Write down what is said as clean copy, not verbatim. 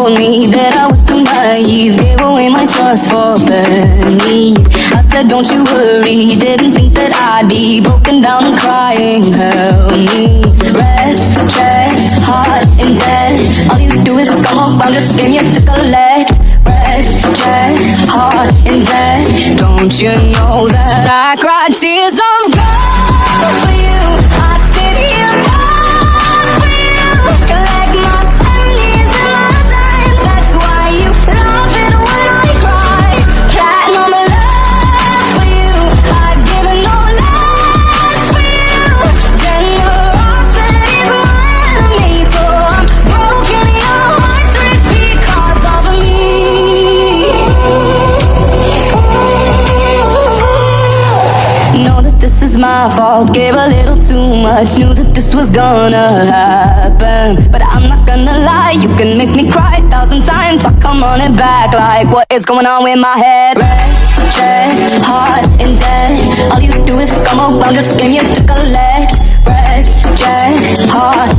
told me that I was too naive, gave away my trust for pennies. I said don't you worry, didn't think that I'd be broken down and crying. Help me. Wrecked, checked, heart in debt. All you do is come around, just came here to collect. Wrecked, checked, heart in debt. Don't you know that I cried tears of gold for you? I sit here for you, collect my pennies and my dimes. That's why you love it when I cry. Platinum love for you, I've given no less for you. Generosity's my enemy, so I'm broken. Your heart's rich because of me. Know that this is my fault, gave a little too much, knew that this was gonna happen. But I'm not gonna lie, you can make me cry 1,000 times, so come on it back. Like, what is going on with my head? Wrecked, checked, heart in debt. All you do is come around, just came here to collect. Wrecked, checked, heart